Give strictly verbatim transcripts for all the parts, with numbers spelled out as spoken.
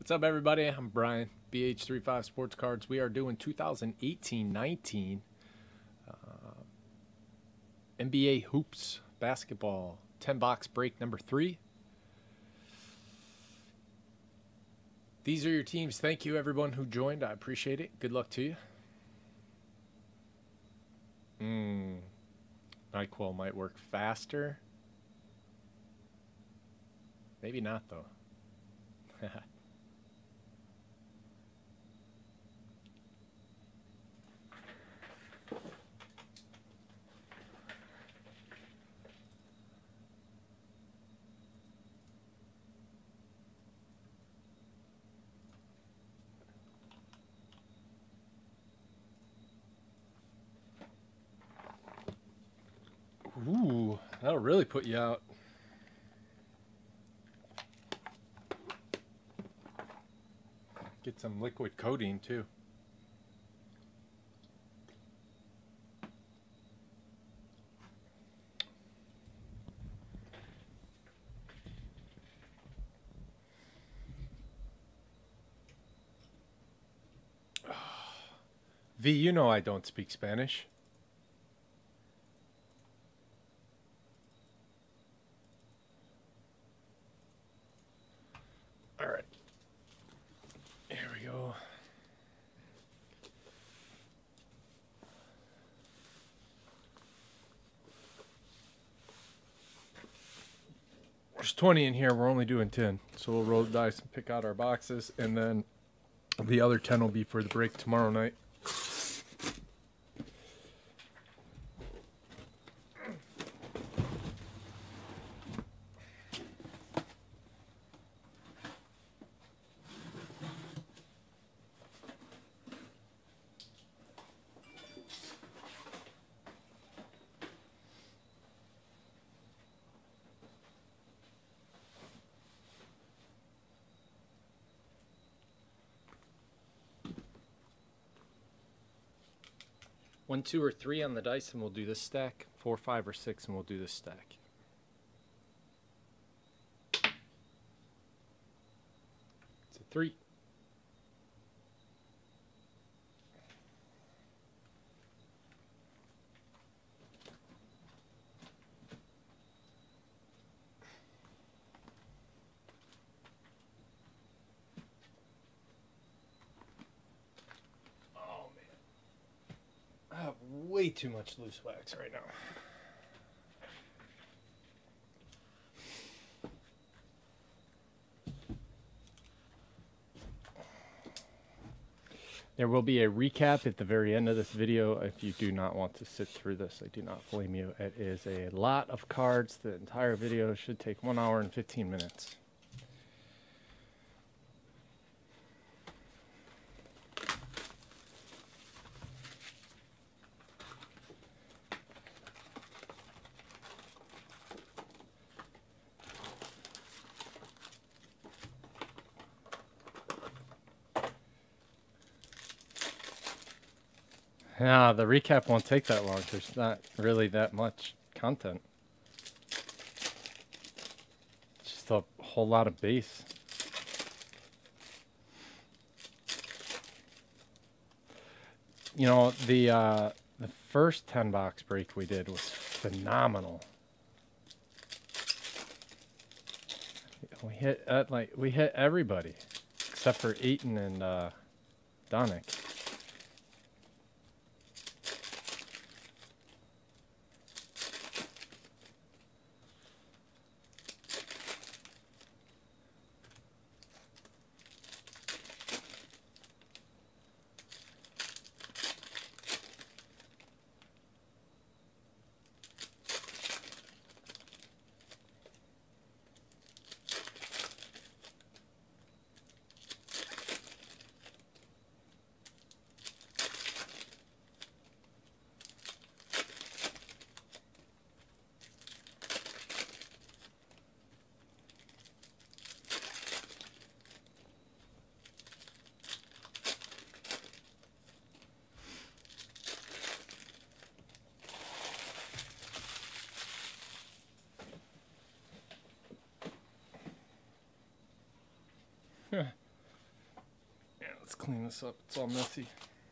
What's up, everybody? I'm Brian, B H thirty-five Sports Cards. We are doing two thousand eighteen nineteen uh, N B A Hoops Basketball ten box break number three. These are your teams. Thank you, everyone who joined. I appreciate it. Good luck to you. Hmm. NyQuil might work faster. Maybe not, though. Ooh, that'll really put you out. Get some liquid codeine, too. V, you know I don't speak Spanish. All right. Here we go. There's twenty in here. We're only doing ten. So we'll roll the dice and pick out our boxes. And then the other ten will be for the break tomorrow night. One, two, or three on the dice, and we'll do this stack. Four, five, or six, and we'll do this stack. It's a three. I have way too much loose wax right now. There will be a recap at the very end of this video if you do not want to sit through this. I do not blame you. It is a lot of cards. The entire video should take one hour and fifteen minutes. Yeah, the recap won't take that long. There's not really that much content. Just a whole lot of base. You know, the uh, the first ten box break we did was phenomenal. We hit uh, like we hit everybody except for Ayton and uh, Donick. Let's clean this up. It's all messy.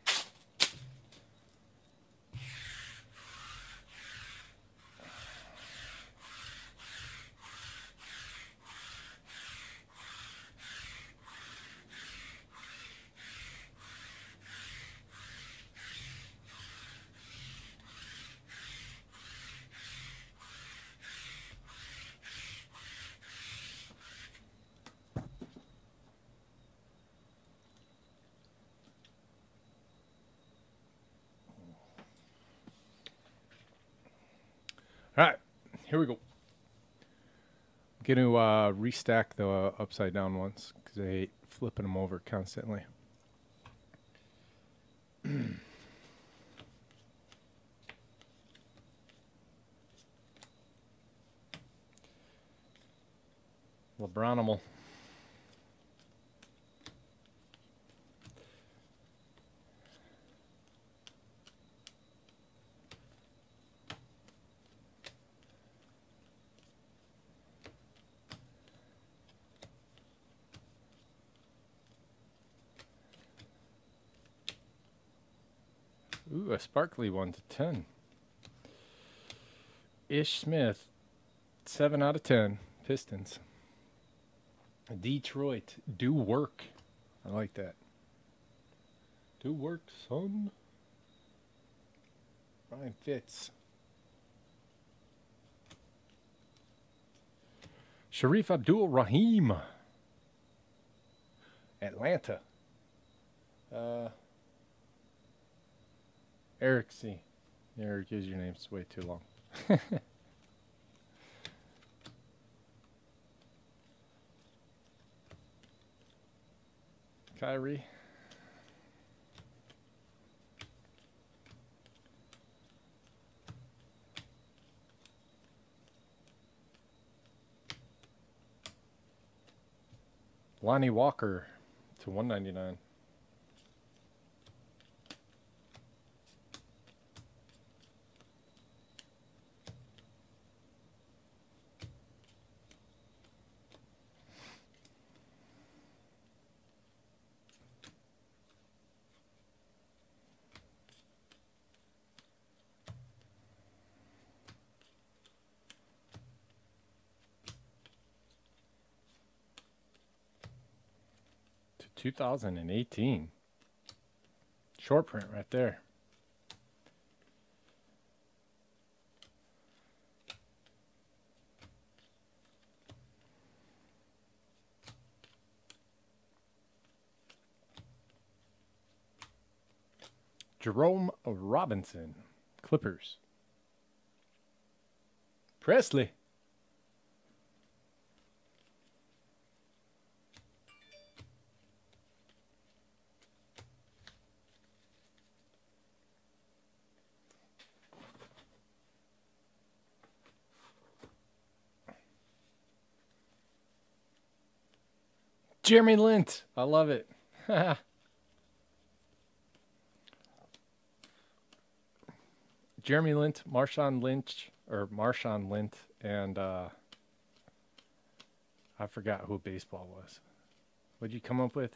All right, here we go. I'm going to uh, restack the uh, upside down ones because I hate flipping them over constantly. LeBronimal. Ooh, a sparkly one to ten. Ish Smith, seven out of ten. Pistons. Detroit, do work. I like that. Do work, son. Ryan Fitz. Sharif Abdul-Rahim. Atlanta. Uh... Eric C. Eric, use your name. It's way too long. Kyrie. Lonnie Walker to one ninety-nine. two thousand eighteen. Short print right there. Jerome Robinson, Clippers. Presley. Jeremy Lint. I love it. Jeremy Lint, Marshawn Lynch, or Marshawn Lynch, and uh, I forgot who baseball was. What'd you come up with?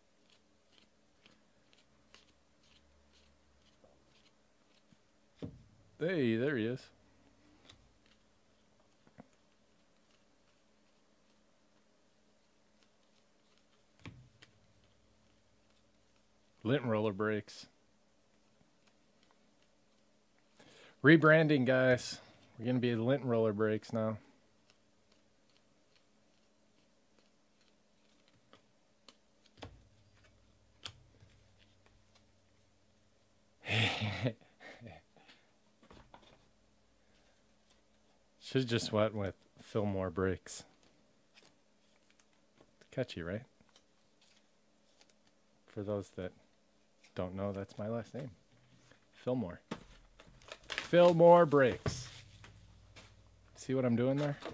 Hey, there he is. Lint roller brakes. Rebranding, guys. We're going to be Lint roller brakes now. Should just went with Fillmore brakes. Catchy, right? For those that don't know, that's my last name. Fillmore. Fillmore brakes. See what I'm doing there?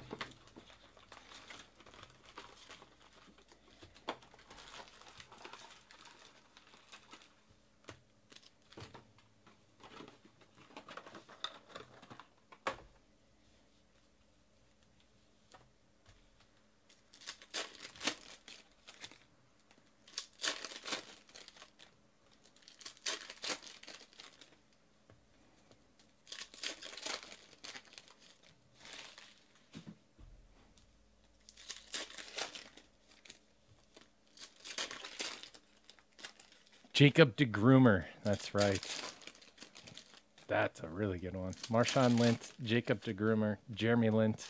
Jacob DeGroomer. That's right. That's a really good one. Marshawn Lynch, Jacob DeGroomer, Jeremy Lint.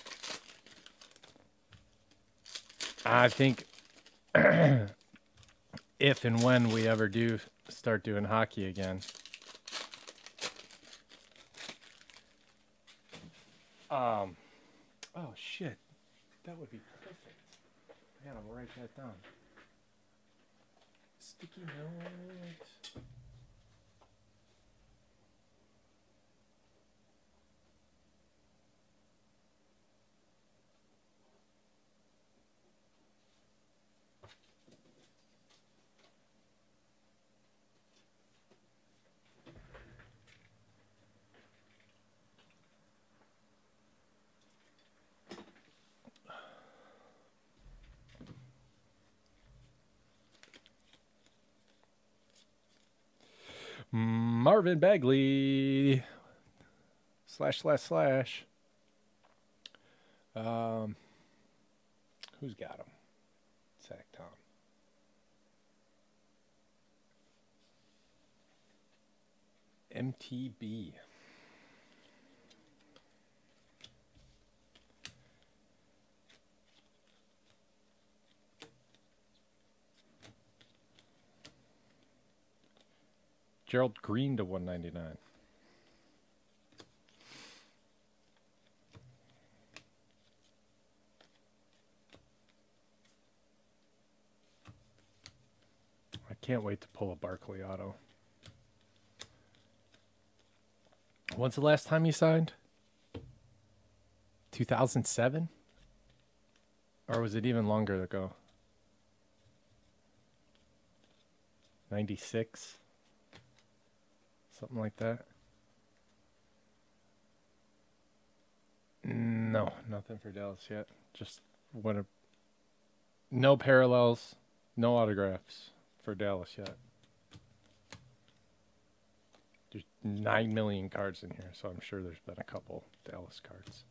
I think if and when we ever do start doing hockey again, um, oh shit, that would be perfect. I gotta write that down. Sticky note. Marvin Bagley. Slash, slash, slash. Um, who's got him? Zach Tom. M T B. Gerald Green to one ninety-nine. I can't wait to pull a Barkley auto. When's the last time you signed? two thousand seven? Or was it even longer ago? ninety-six? Something like that? No, nothing for Dallas yet. Just what a... No parallels, no autographs for Dallas yet. There's nine million cards in here, so I'm sure there's been a couple Dallas cards.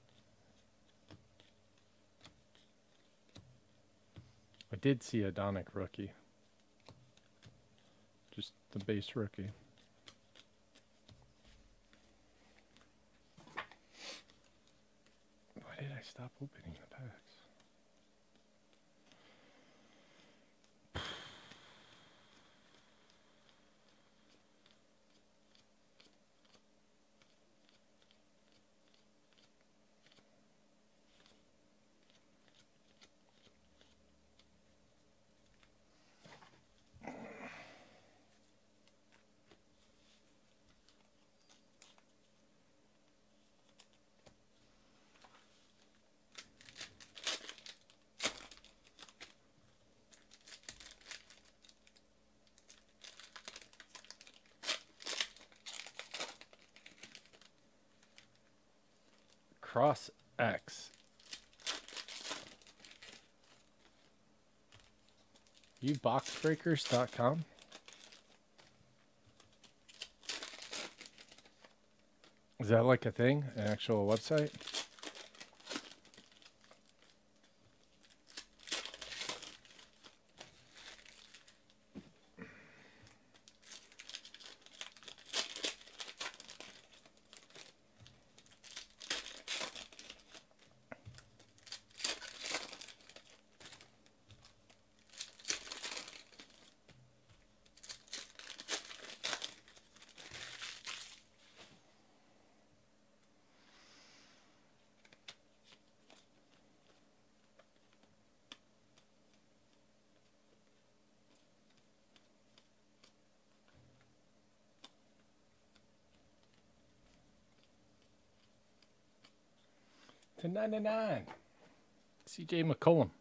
I did see a Donick rookie. Just the base rookie. Why did I stop opening the packs? Cross X. You box breakers dot com? Is that like a thing? An actual website? To ninety-nine. C J McCollum.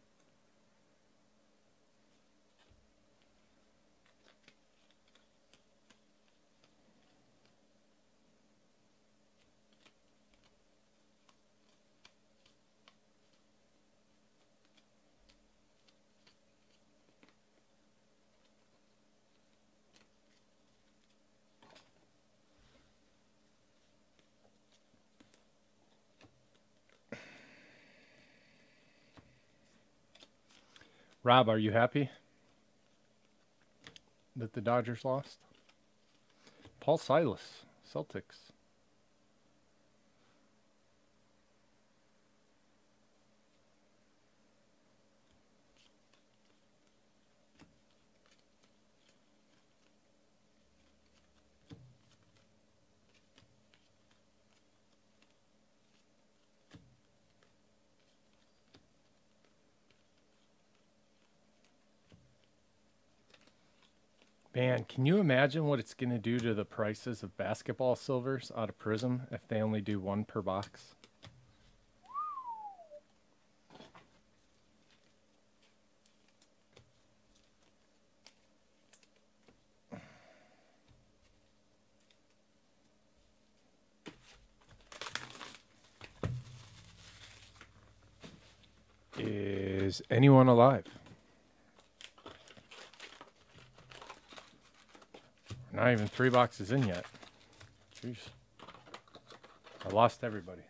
Rob, are you happy? that the Dodgers lost. Paul Silas, Celtics. Man, can you imagine what it's going to do to the prices of basketball silvers out of Prism if they only do one per box? Is anyone alive? Not even three boxes in yet. Jeez. I lost everybody.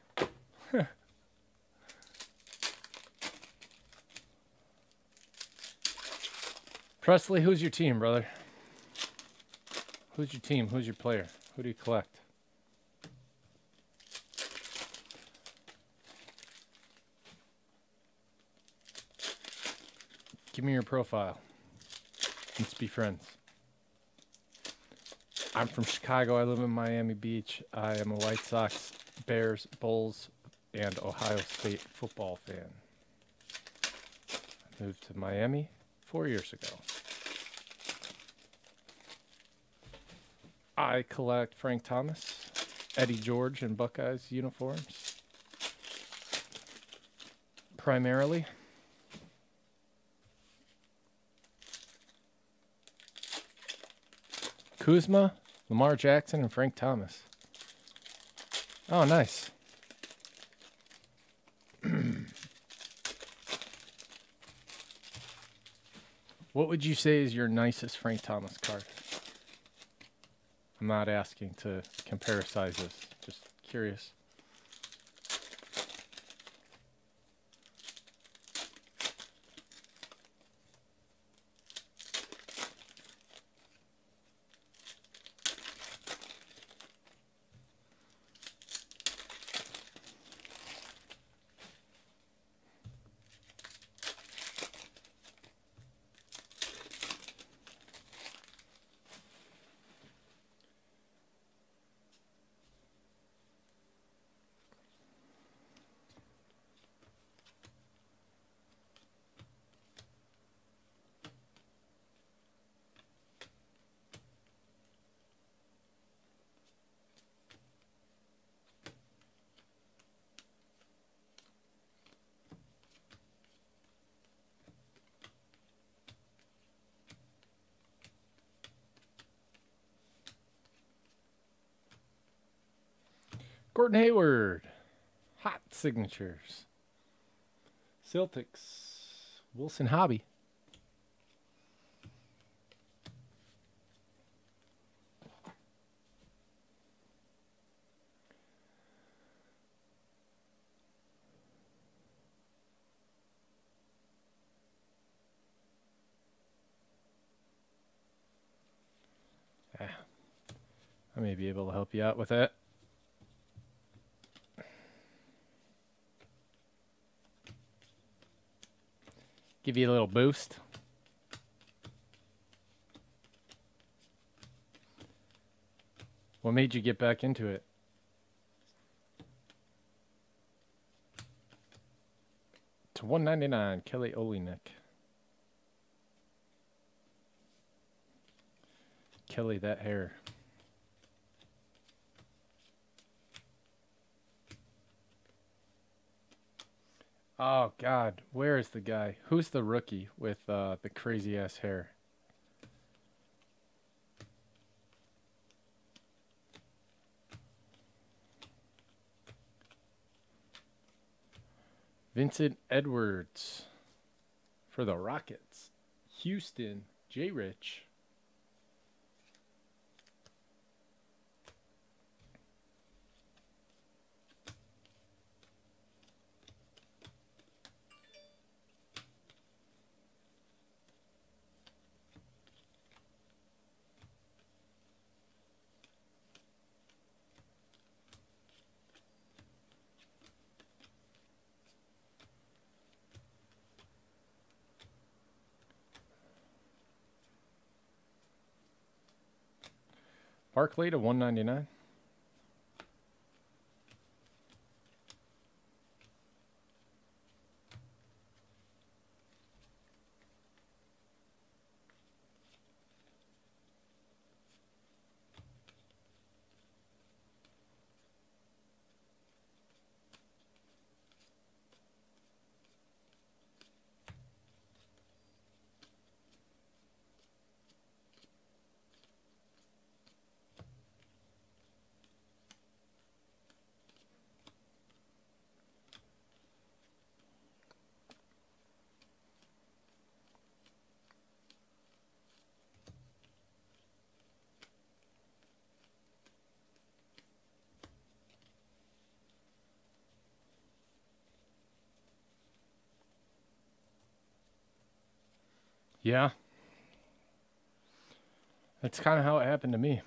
Presley, who's your team, brother? Who's your team? Who's your player? Who do you collect? Give me your profile. Let's be friends. I'm from Chicago. I live in Miami Beach. I am a White Sox, Bears, Bulls, and Ohio State football fan. I moved to Miami four years ago. I collect Frank Thomas, Eddie George, and Buckeyes uniforms. Primarily. Kuzma, Lamar Jackson, and Frank Thomas. Oh, nice. What would you say is your nicest Frank Thomas card? I'm not asking to compare sizes, just curious. Gordon Hayward. Hot signatures. Celtics. Wilson Hobby. Ah, I may be able to help you out with that. Give you a little boost. What made you get back into it? To one ninety-nine, Kelly Olynyk. Kelly, that hair. Oh, God. Where is the guy? Who's the rookie with uh, the crazy-ass hair? Vincent Edwards for the Rockets. Houston, J. Rich. Barkley to one ninety-nine. Yeah. That's kind of how it happened to me.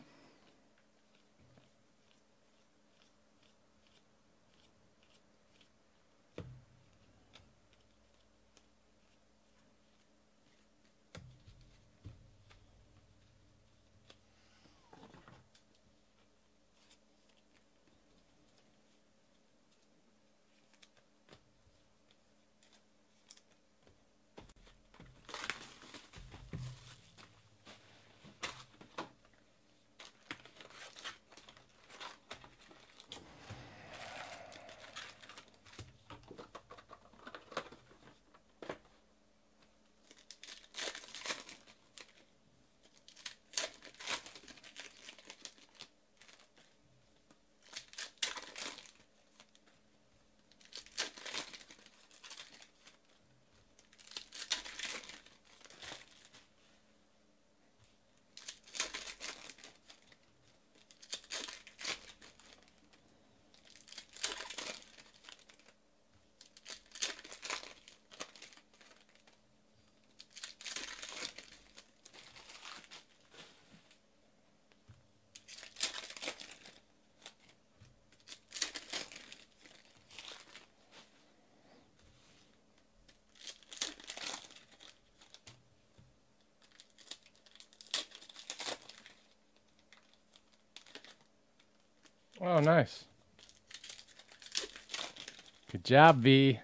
Oh, nice. Good job, V.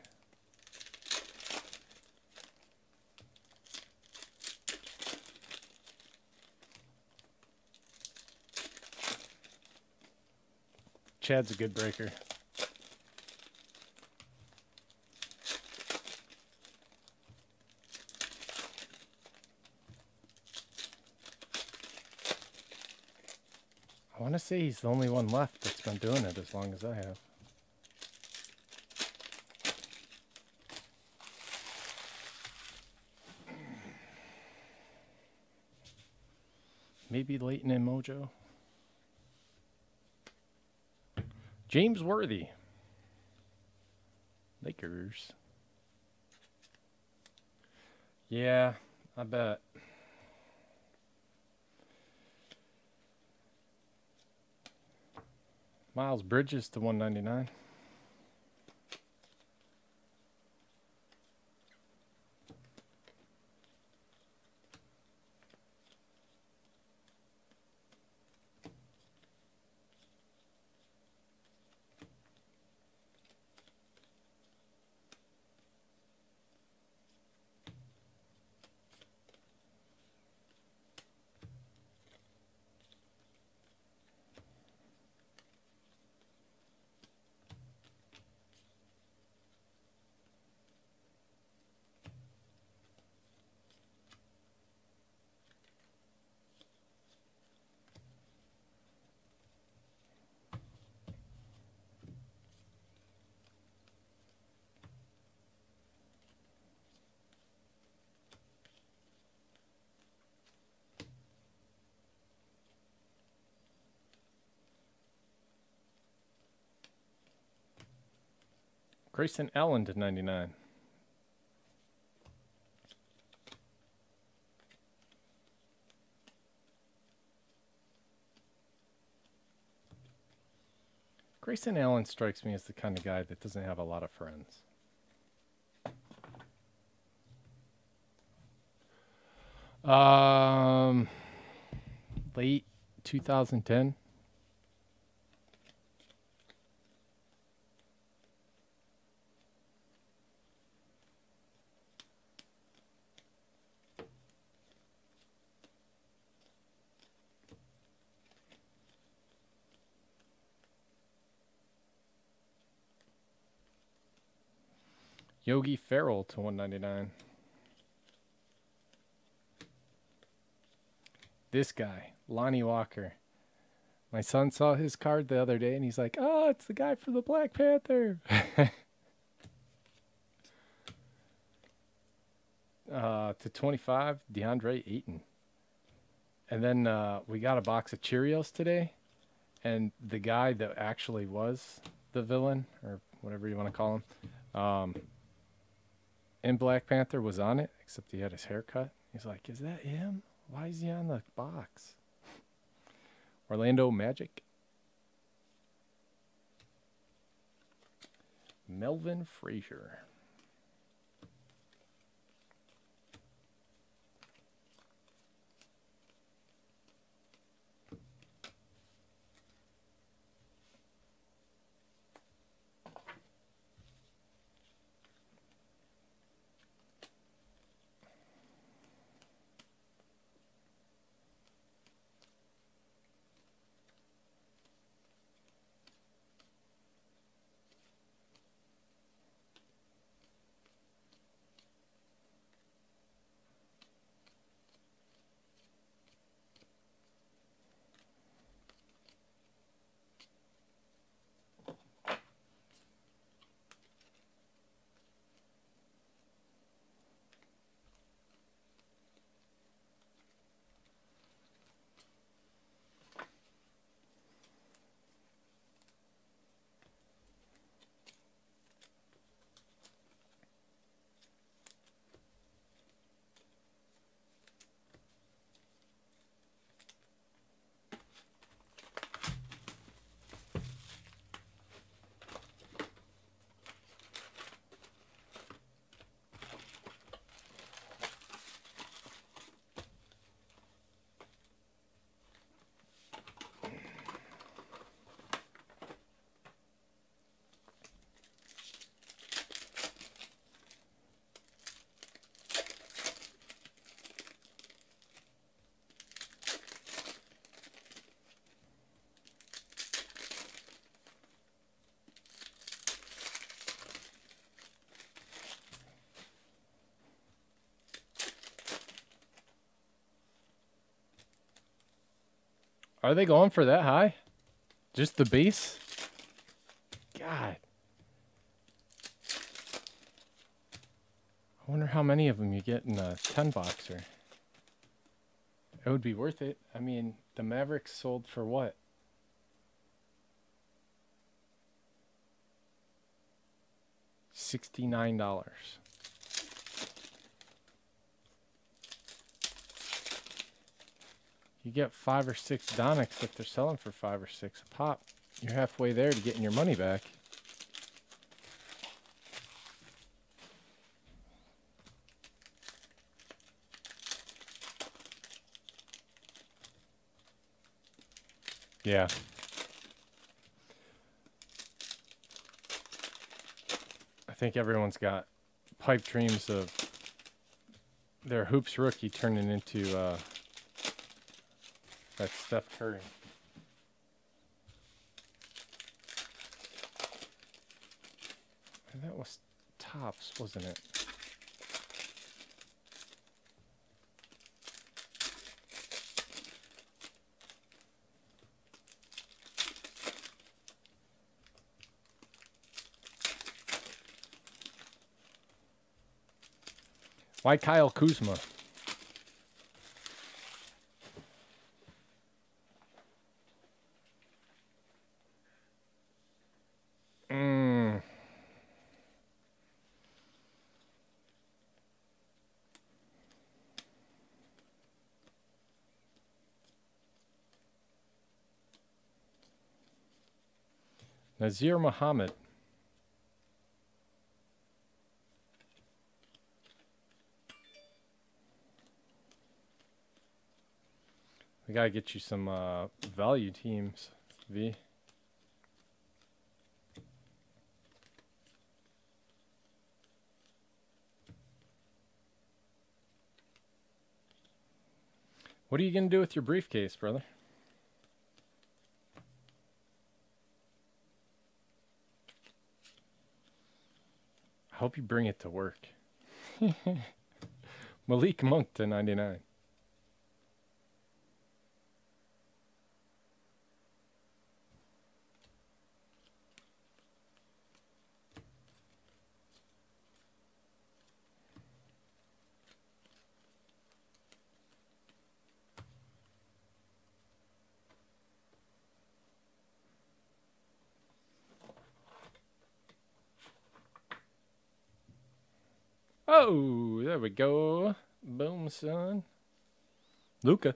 Chad's a good breaker. I want to say he's the only one left that's been doing it as long as I have. Maybe Leighton and Mojo. James Worthy. Lakers. Yeah, I bet. Miles Bridges to one ninety-nine. Grayson Allen to ninety-nine. Grayson Allen strikes me as the kind of guy that doesn't have a lot of friends. Um, late two thousand ten. Yogi Ferrell to one ninety-nine. This guy, Lonnie Walker. My son saw his card the other day and he's like, oh, it's the guy from the Black Panther. uh, to twenty-five, DeAndre Ayton. And then uh, we got a box of Cheerios today. And the guy that actually was the villain, or whatever you want to call him, um, in Black Panther was on it, except he had his hair cut. He's like, is that him? Why is he on the box? Orlando Magic. Melvin Frazier. Are they going for that high? Just the base? God. I wonder how many of them you get in a ten boxer. It would be worth it. I mean, the Mavericks sold for what? sixty-nine dollars. You get five or six Donics if they're selling for five or six a pop. You're halfway there to getting your money back. Yeah. I think everyone's got pipe dreams of their Hoops rookie turning into uh, that Steph Curry. And that was Topps, wasn't it? Why Kyle Kuzma? Mm. Nazir Muhammad. We gotta get you some uh, value teams, V. What are you gonna do with your briefcase, brother? I hope you bring it to work. Malik Monk to ninety-nine. Oh, there we go. Boom, son. Luca.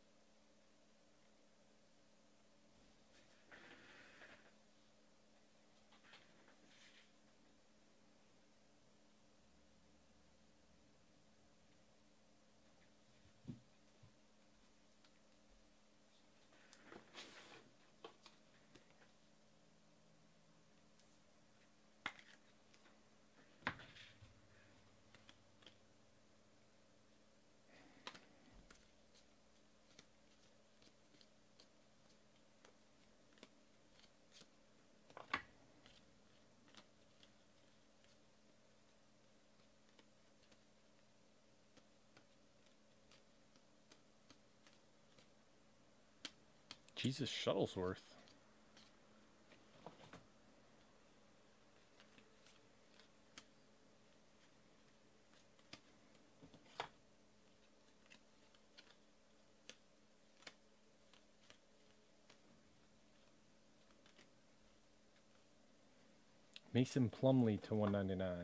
Jesus Shuttlesworth. Mason Plumlee to one ninety-nine.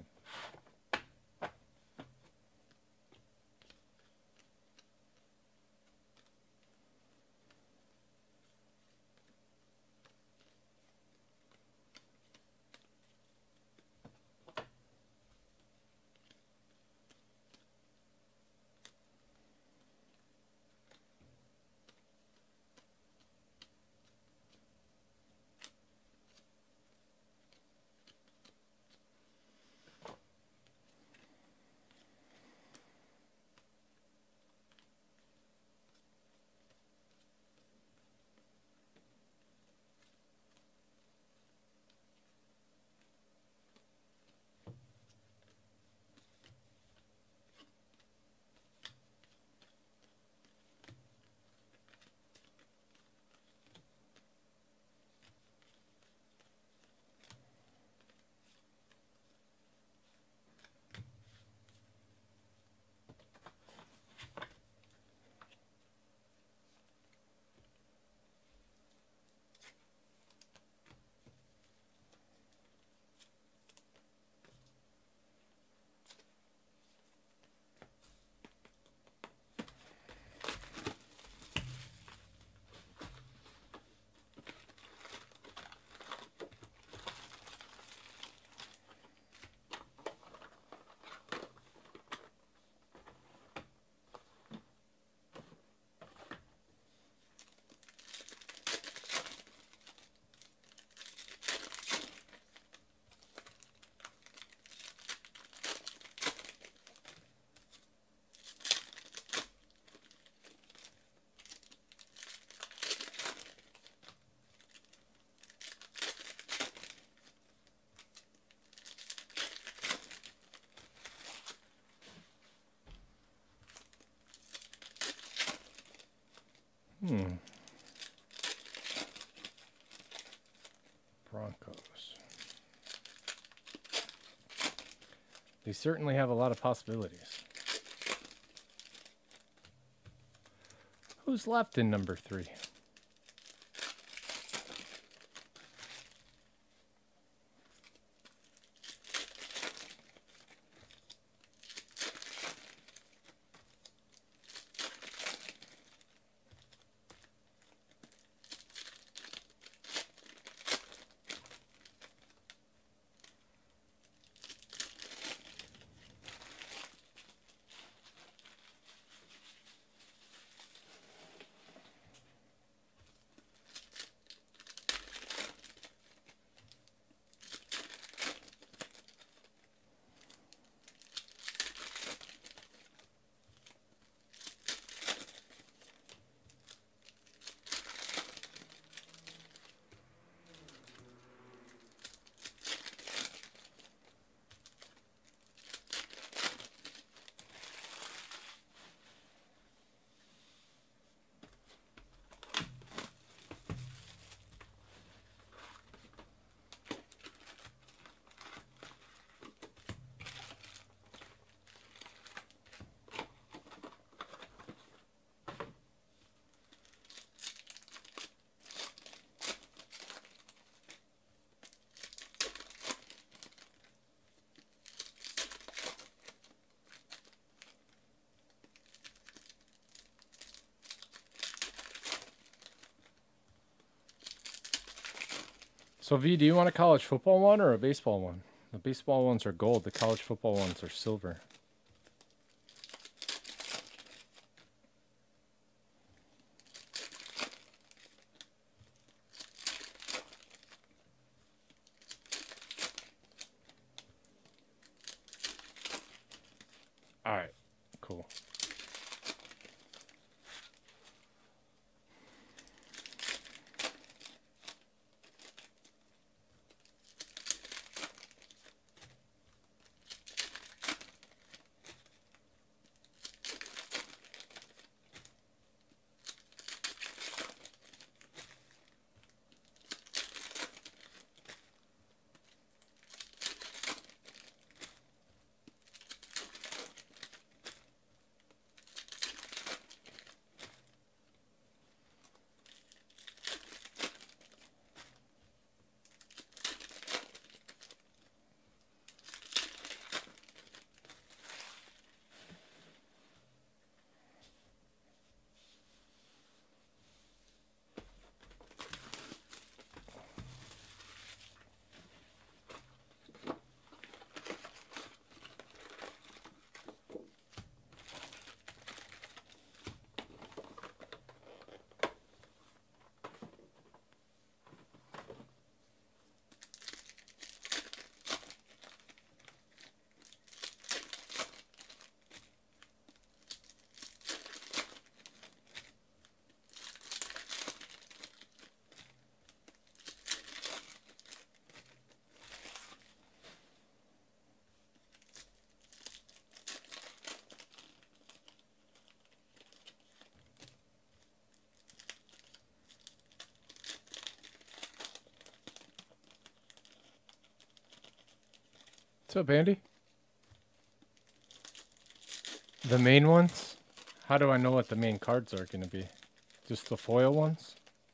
Hmm. Broncos. They certainly have a lot of possibilities. Who's left in number three? So V, do you want a college football one or a baseball one? The baseball ones are gold. The college football ones are silver. All right, cool. What's up, Andy? The main ones? How do I know what the main cards are going to be? Just the foil ones?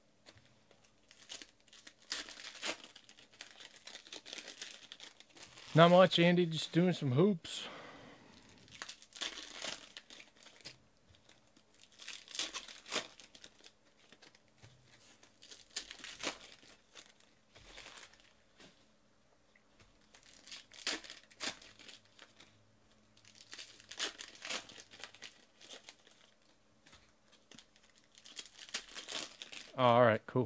Not much, Andy. Just doing some hoops. Oh, all right, cool.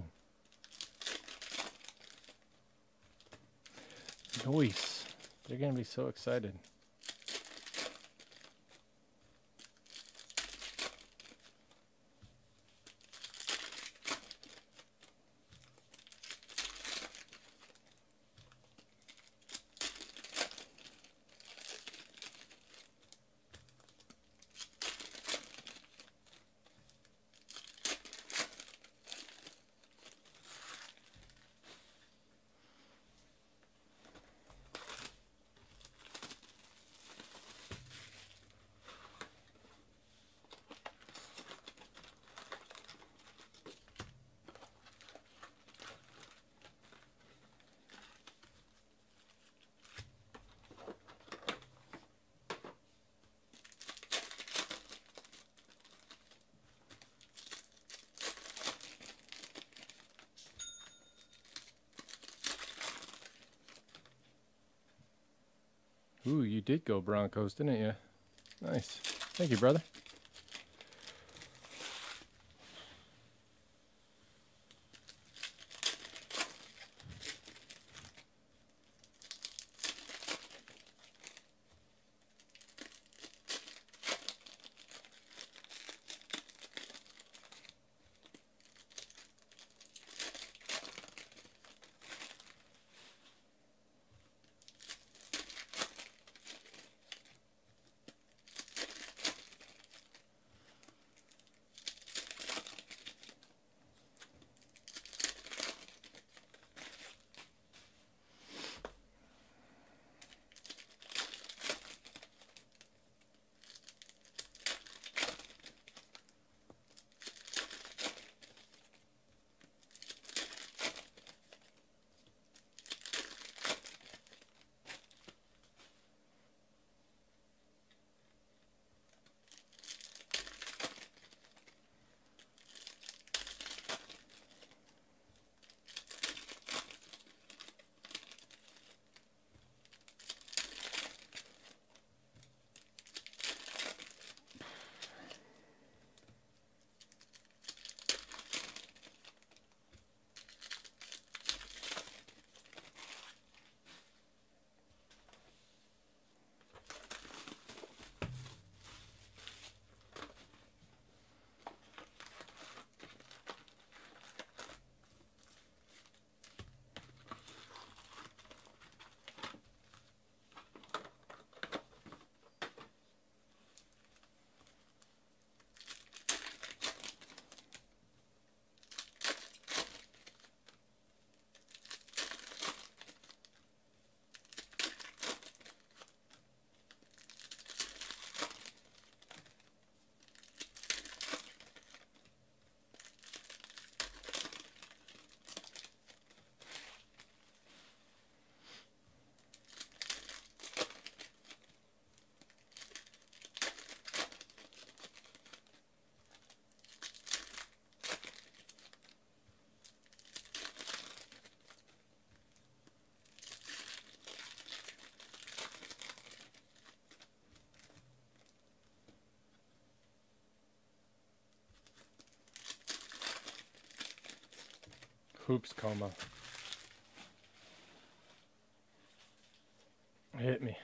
Nice. They're going to be so excited. Ooh, you did go Broncos, didn't you? Nice. Thank you, brother. Hoops coma. Hit me.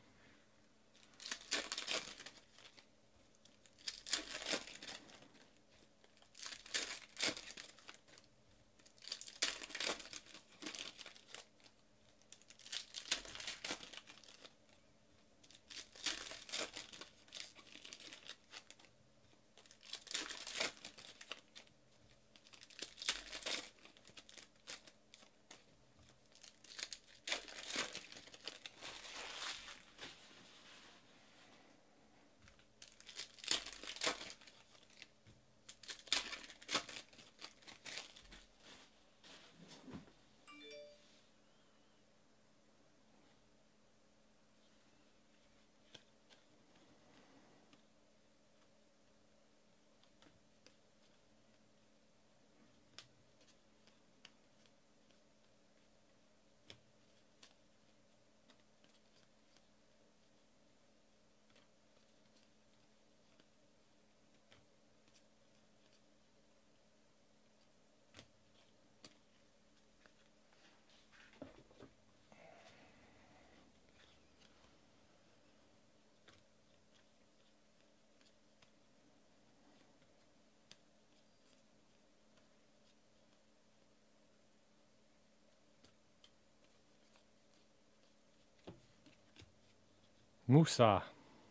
Musa.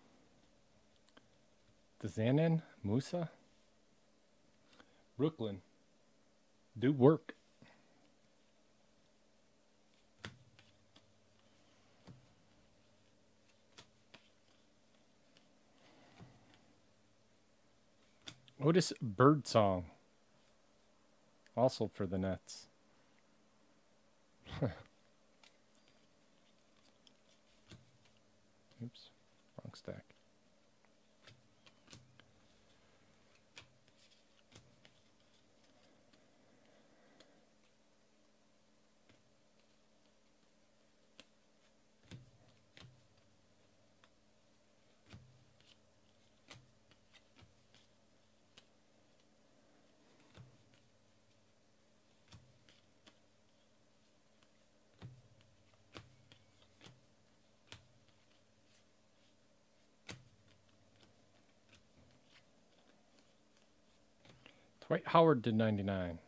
Dazanin? Musa? Brooklyn. Do work. Otis Birdsong. Also for the Nets. Oops, wrong stack. Dwight Howard did ninety-nine.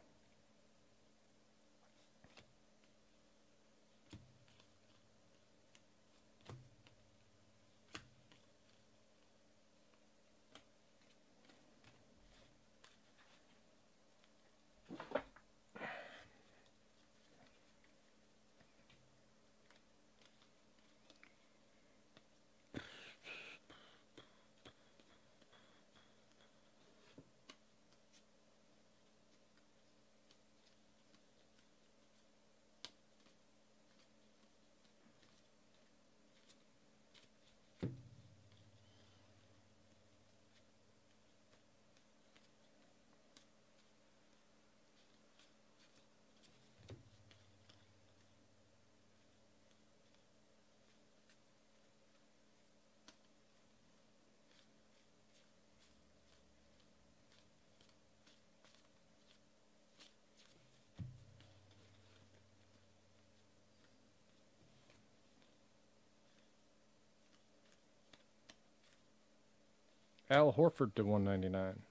Al Horford to one ninety-nine.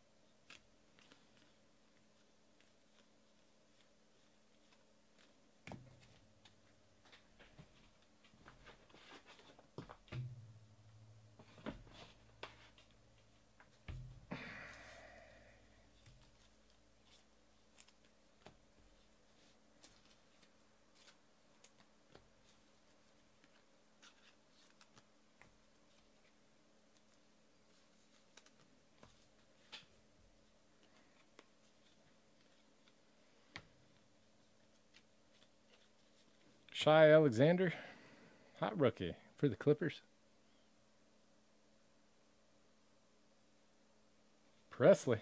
Shai Alexander, hot rookie for the Clippers. Presley.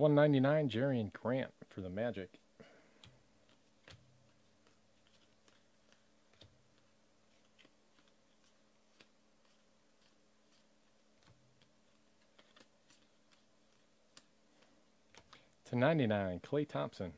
one ninety-nine, Jerian Grant for the Magic. To ninety-nine, Klay Thompson.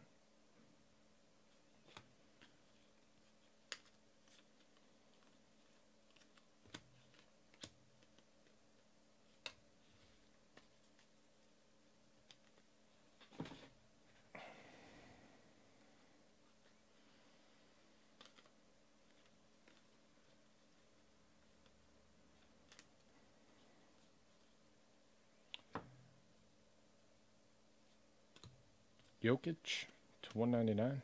Jokic to one ninety-nine.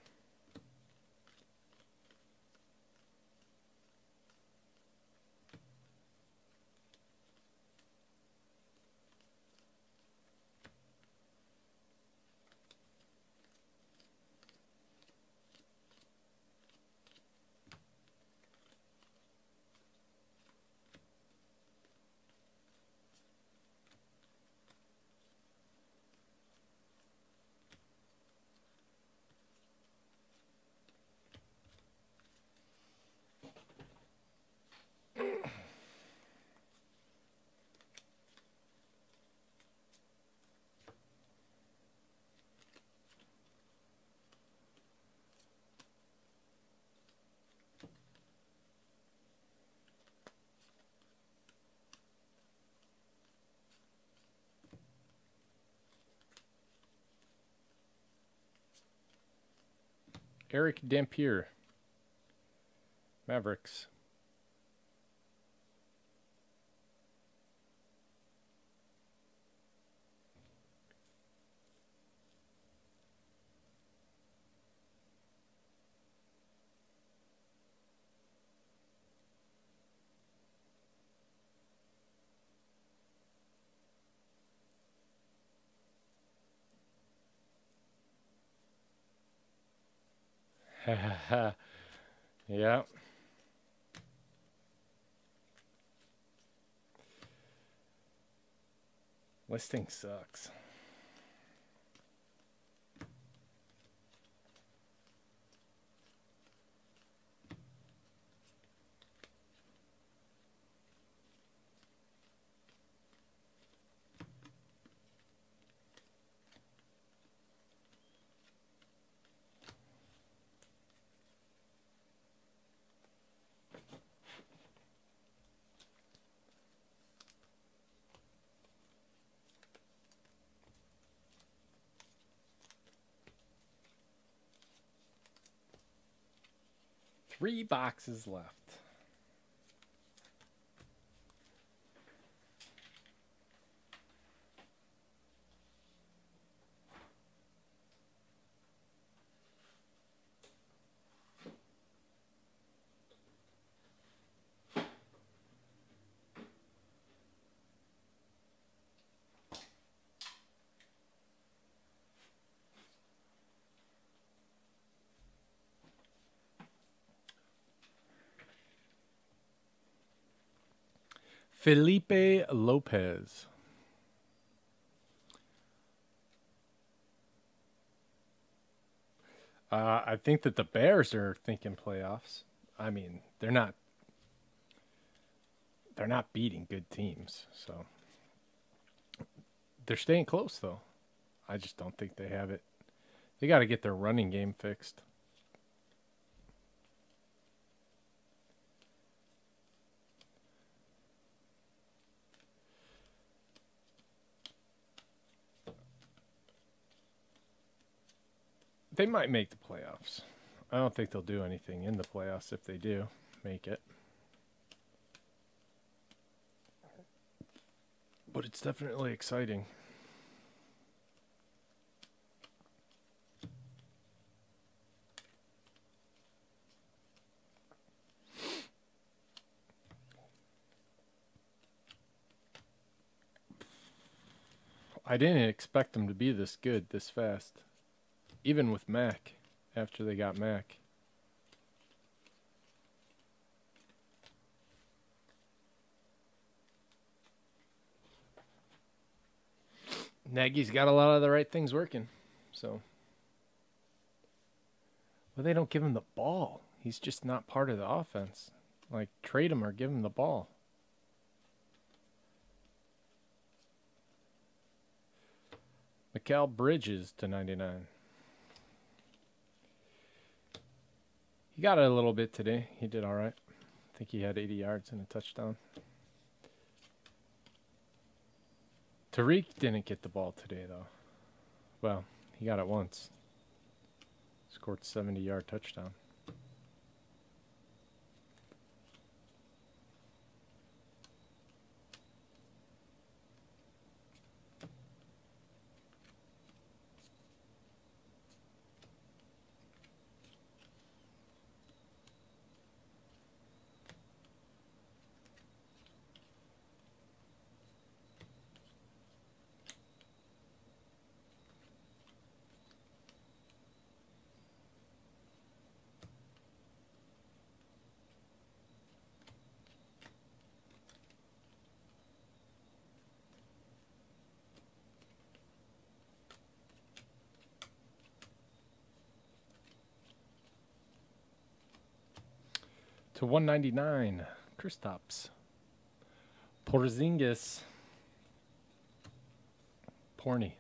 Eric Dampier, Mavericks. Yeah. Listing sucks. Three boxes left. Felipe Lopez. Uh, I think that the Bears are thinking playoffs. I mean, they're not. They're not beating good teams, so they're staying close. Though, I just don't think they have it. They got to get their running game fixed. They might make the playoffs. I don't think they'll do anything in the playoffs if they do make it. But it's definitely exciting. I didn't expect them to be this good this fast. Even with Mac, after they got Mac. Nagy's got a lot of the right things working. So, well, they don't give him the ball. He's just not part of the offense. Like, trade him or give him the ball. Mikal Bridges to ninety-nine. He got it a little bit today. He did all right. I think he had eighty yards and a touchdown. Tariq didn't get the ball today, though. Well, he got it once. Scored seventy-yard touchdown. To one ninety-nine, Kristaps Porzingis. Porny.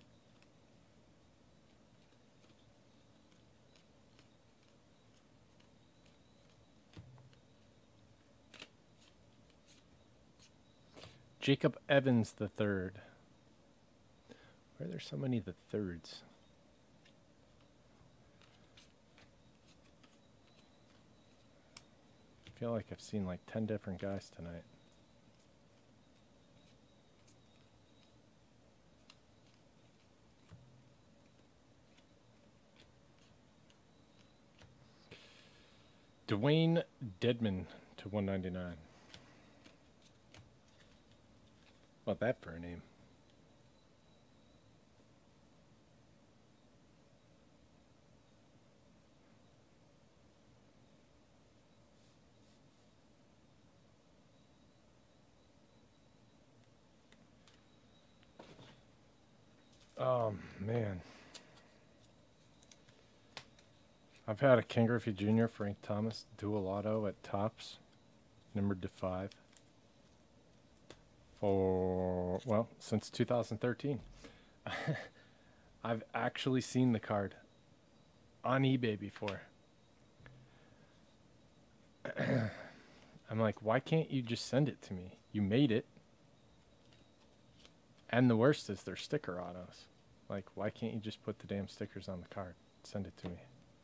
Jacob Evans the third. Why are there so many the thirds? I feel like I've seen like ten different guys tonight. Dwayne Dedman to one ninety-nine. About that for a name. Oh, man. I've had a Ken Griffey Junior Frank Thomas dual auto at Topps, numbered to five, for, well, since two thousand thirteen. I've actually seen the card on eBay before. I'm like, why can't you just send it to me? You made it. And the worst is they're sticker autos. Like, why can't you just put the damn stickers on the card? Send it to me.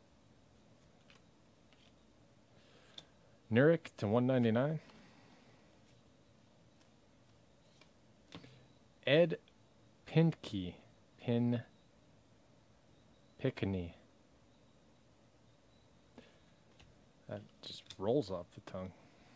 Nurkic to one ninety-nine. Ed Pinkey. Pin. Pickney. That just rolls off the tongue.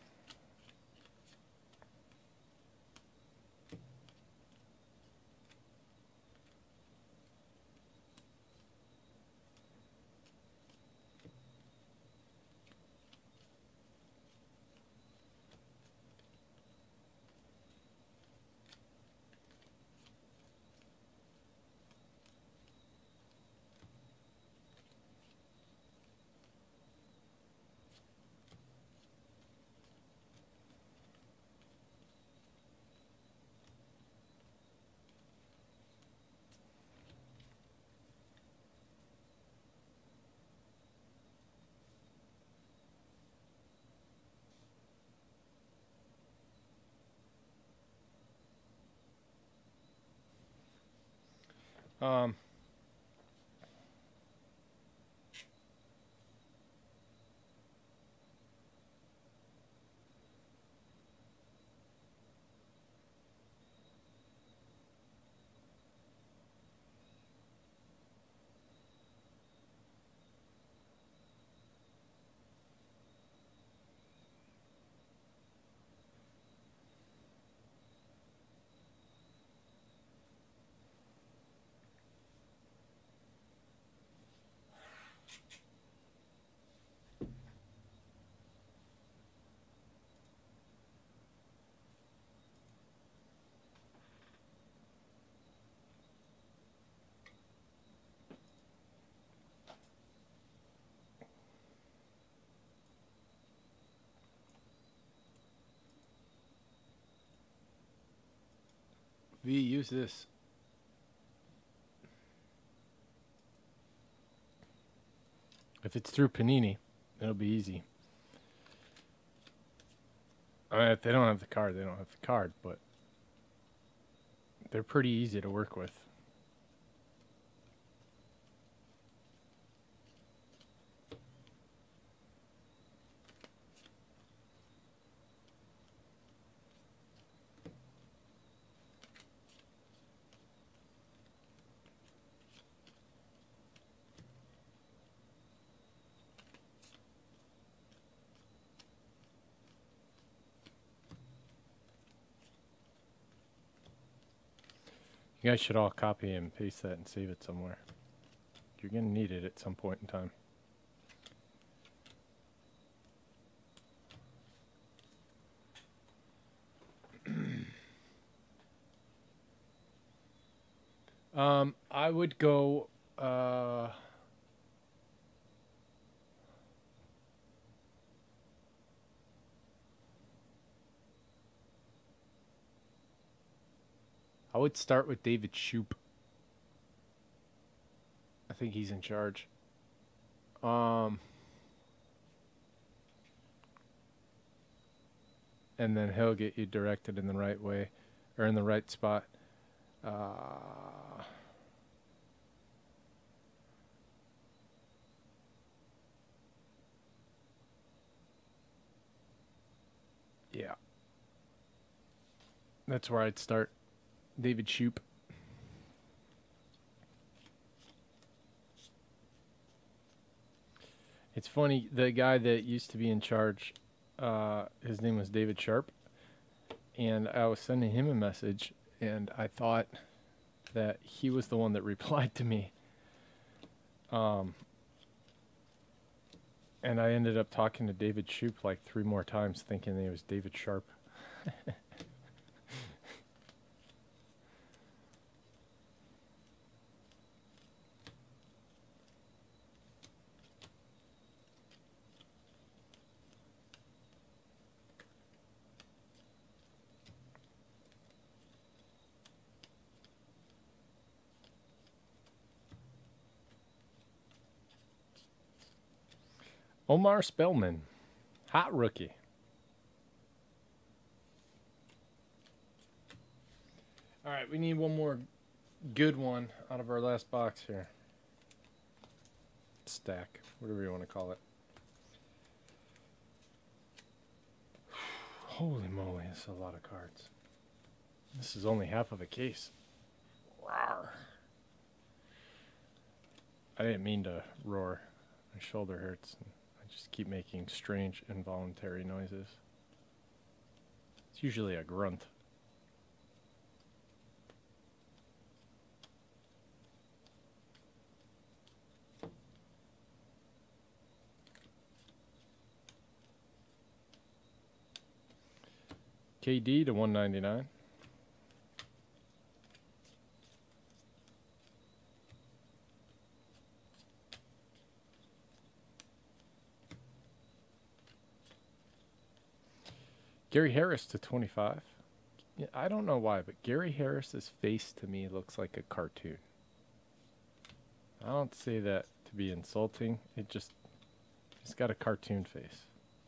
Um, V, use this. If it's through Panini, it'll be easy. I mean, if they don't have the card, they don't have the card, but they're pretty easy to work with. You guys should all copy and paste that and save it somewhere. You're going to need it at some point in time. um, I would go... Uh, I would start with David Shoop. I think he's in charge. Um, and then he'll get you directed in the right way, or in the right spot. Uh, yeah. That's where I'd start. David Shoop. It's funny, the guy that used to be in charge, uh, his name was David Sharp, and I was sending him a message, and I thought that he was the one that replied to me. Um, and I ended up talking to David Shoop like three more times, thinking that it was David Sharp. Omar Spellman, hot rookie. All right, we need one more good one out of our last box here. Stack, whatever you want to call it. Holy moly, that's a lot of cards. This is only half of a case. Roar. I didn't mean to roar. My shoulder hurts. I just keep making strange involuntary noises. It's usually a grunt. K D to one ninety-nine. Gary Harris to twenty-five. Yeah, I don't know why, but Gary Harris's face to me looks like a cartoon. I don't say that to be insulting. It just, he's got a cartoon face.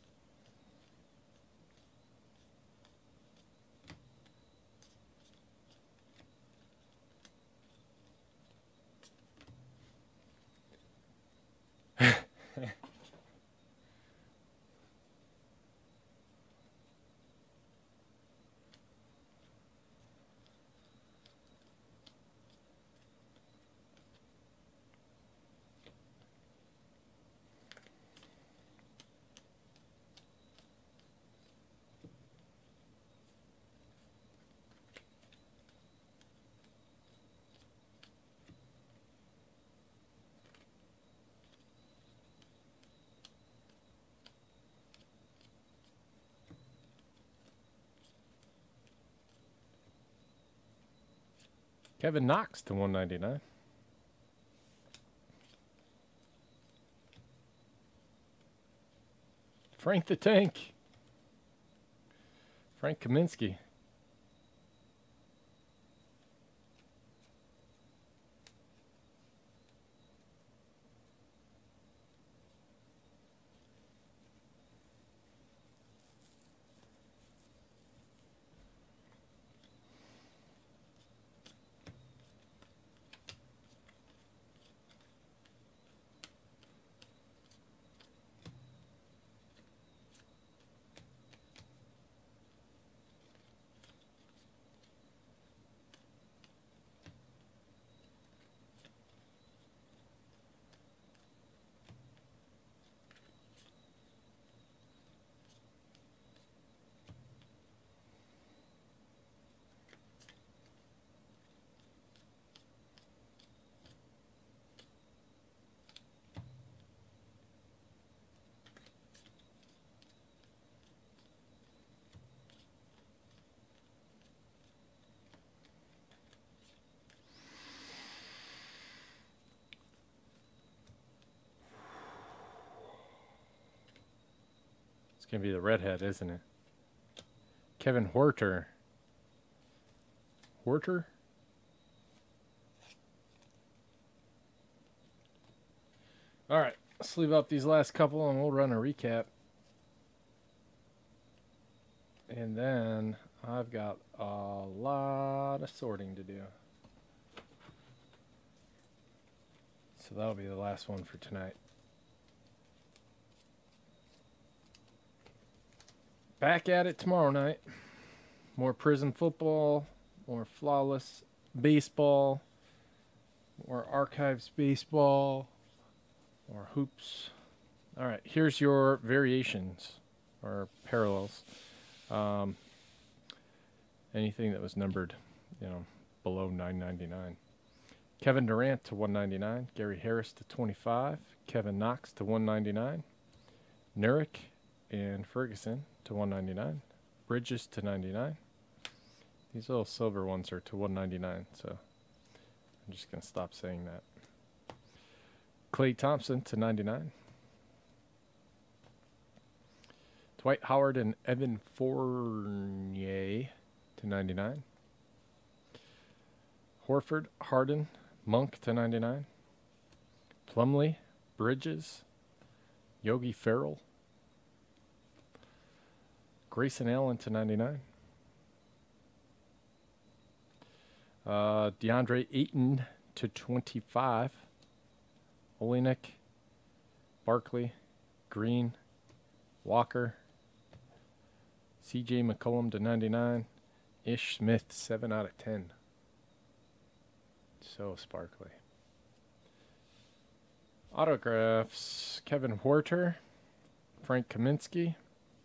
Kevin Knox to one ninety-nine. Frank the Tank. Frank Kaminsky. going to be the redhead, isn't it? Kevin Horter. Horter? All right, let's leave up these last couple and we'll run a recap. And then I've got a lot of sorting to do. So that'll be the last one for tonight. Back at it tomorrow night. More prison football, more flawless baseball, more archives baseball, more hoops. All right, here's your variations or parallels. Um, anything that was numbered, you know, below nine ninety-nine. Kevin Durant to one ninety-nine. Gary Harris to twenty-five. Kevin Knox to one ninety-nine. Nurkic and Ferguson to one ninety-nine. Bridges to ninety-nine. These little silver ones are to one ninety-nine, so I'm just going to stop saying that. Klay Thompson to ninety-nine. Dwight Howard and Evan Fournier to ninety-nine. Horford, Harden, Monk to ninety-nine. Plumlee, Bridges, Yogi Ferrell. Grayson Allen to ninety-nine. Uh, DeAndre Ayton to twenty-five. Olenek, Barkley, Green, Walker, C J McCollum to ninety-nine. Ish Smith, seven out of ten. So sparkly. Autographs. Kevin Horter, Frank Kaminsky,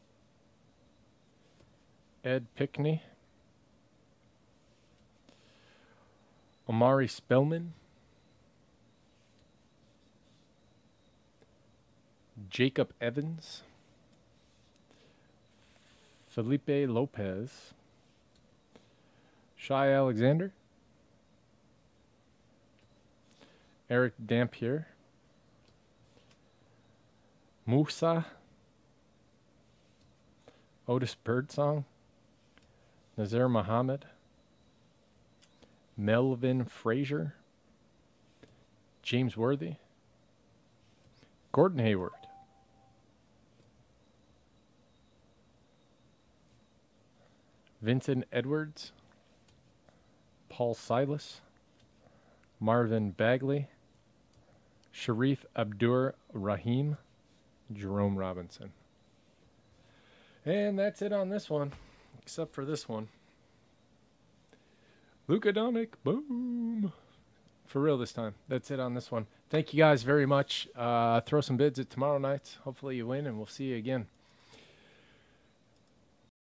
Ed Pickney, Omari Spellman, Jacob Evans, Felipe Lopez, Shai Alexander, Eric Dampier, Musa, Otis Birdsong, Nazir Muhammad, Melvin Frazier, James Worthy, Gordon Hayward, Vincent Edwards, Paul Silas, Marvin Bagley, Sharif Abdur-Rahim, Jerome Robinson. And that's it on this one, except for this one. Luka Doncic, boom. For real this time. That's it on this one. Thank you guys very much. Uh, throw some bids at tomorrow night. Hopefully you win, and we'll see you again.